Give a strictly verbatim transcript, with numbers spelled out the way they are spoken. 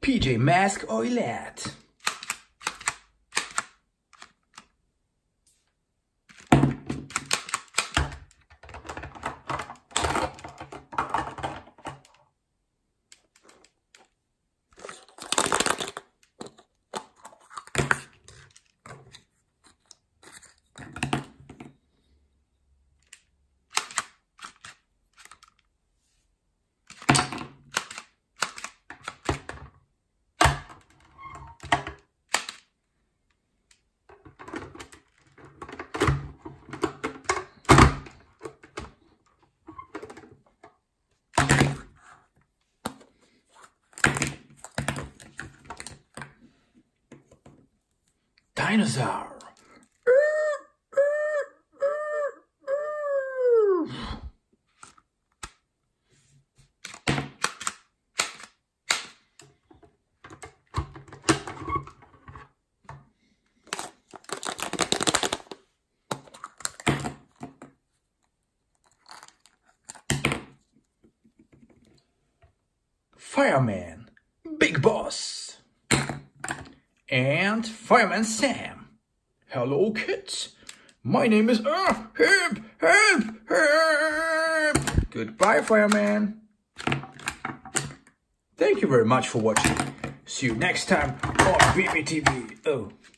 P J Mask Oilet. Dinosaur. Fireman, Big Boss. And Fireman Sam. Hello kids, my name is uh, Help, Help, Help. Goodbye Fireman. Thank you very much for watching. See you next time on B B T V. Oh.